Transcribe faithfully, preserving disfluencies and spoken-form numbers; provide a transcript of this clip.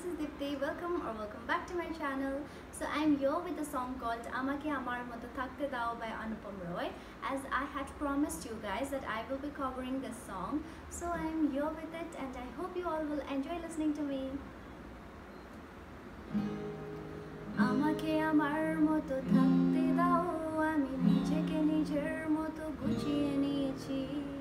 this is Dipti. Welcome or welcome back to my channel. So I'm here with a song called Amake Amar Moto Thakte Dao by Anupam Roy. As I had promised you guys that I will be covering this song, so I'm here with it and I hope you all will enjoy listening to me. Amake amar moto thakte dao, ami nijeke nijer moto guchiye niyechi.